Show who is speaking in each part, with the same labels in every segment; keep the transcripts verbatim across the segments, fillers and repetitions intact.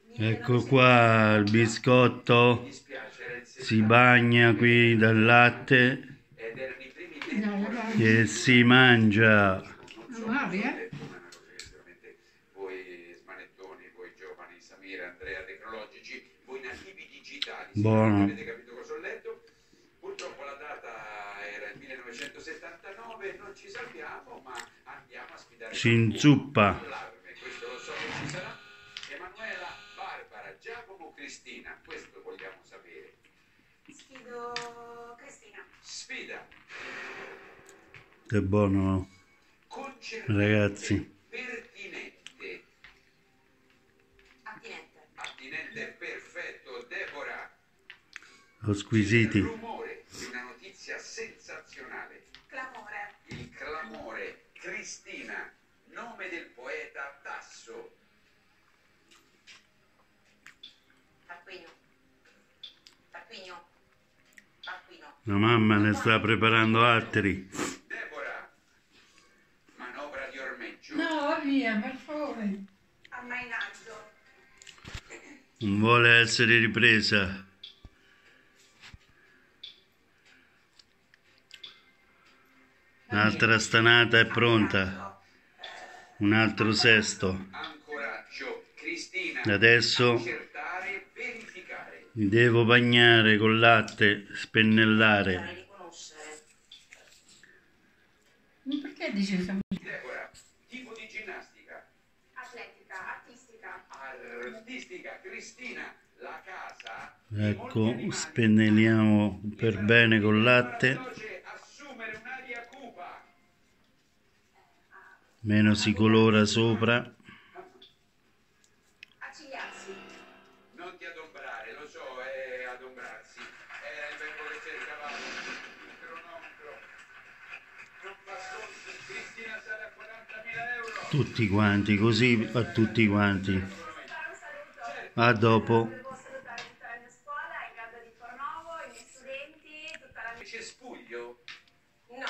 Speaker 1: Ecco qua il biscotto, si bagna qui dal latte e si mangia. Buono.
Speaker 2: Purtroppo la data era il millenovecentosettantanove, non ci salviamo, ma andiamo a sfidare.
Speaker 1: Si inzuppa.
Speaker 2: Questo lo so che ci sarà. Emanuela, Barbara, Giacomo, Cristina, questo vogliamo sapere.
Speaker 3: Sfido Cristina.
Speaker 2: Sfida.
Speaker 1: È buono, ragazzi.
Speaker 2: Pertinente.
Speaker 3: Attinente.
Speaker 2: Attinente, perfetto. Deborah.
Speaker 1: Squisiti.
Speaker 2: Il rumore di una notizia sensazionale.
Speaker 3: Clamore.
Speaker 2: Il clamore. Cristina, nome del poeta Tasso.
Speaker 3: Tarquinio. Tarquinio. Tarquino.
Speaker 1: La mamma ne sta preparando altri.
Speaker 2: Deborah, manovra di ormeggio.
Speaker 4: No, via, per favore.
Speaker 3: Ammainaggio.
Speaker 1: Non vuole essere ripresa. Un'altra stanata è pronta. Un altro sesto.
Speaker 2: Ancoraggio. Cristina.
Speaker 1: Adesso
Speaker 2: Accertare, verificare.
Speaker 1: mi devo bagnare col latte, spennellare.
Speaker 3: Riconoscere.
Speaker 4: Perché dici che
Speaker 2: Deborah, tipo di ginnastica.
Speaker 3: Atletica. Artistica.
Speaker 2: Artistica. Cristina, la casa.
Speaker 1: Ecco, spennelliamo per bene col latte.
Speaker 2: Veloce, assumere un'aria cupa.
Speaker 1: Meno si colora sopra.
Speaker 3: Accigliarsi.
Speaker 2: Non ti adombrare, lo so, è adombrarsi. È il verbo che cercavamo. Il cronometro. Non fa soldi. Cristina sale a quarantamila euro.
Speaker 1: Tutti quanti, così a tutti quanti.
Speaker 3: Fare un saluto.
Speaker 1: A dopo.
Speaker 3: Devo salutare tutta la mia scuola, il Garda di Fornovo, i miei studenti, tutta la mia...
Speaker 2: Cespuglio.
Speaker 3: No.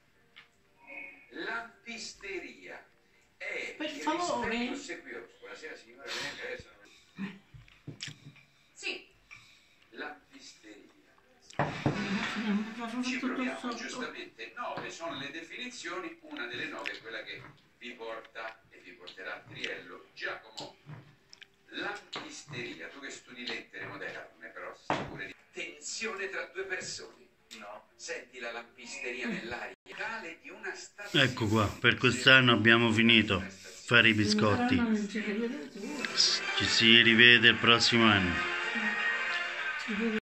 Speaker 2: Lampisteria. È
Speaker 4: Per
Speaker 2: il
Speaker 4: favore.
Speaker 2: rispetto ossequioso. Buonasera signora, viene adesso.
Speaker 3: Sì.
Speaker 2: Lampisteria.
Speaker 4: Faccio
Speaker 2: Ci
Speaker 4: tutto
Speaker 2: proviamo,
Speaker 4: sotto.
Speaker 2: giustamente. Nove sono le definizioni, una delle nove è quella che vi porta e vi porterà a Triello. Giacomo, lampisteria, tu che studi lettere moderne, però sicure di tensione tra due persone. No, senti la lampisteria nell'aria. Tale di una stazione.
Speaker 1: Ecco qua, per quest'anno abbiamo finito. Fare i biscotti.
Speaker 4: Non ci credi tu.
Speaker 1: Ci si rivede il prossimo anno.
Speaker 4: Ci credi